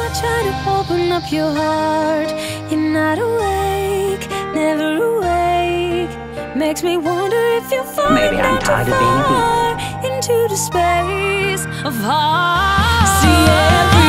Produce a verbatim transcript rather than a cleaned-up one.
try to open up your heart. You're not awake, never awake. Makes me wonder if you're falling Maybe I'm down tired too of being far into the space of heart. See,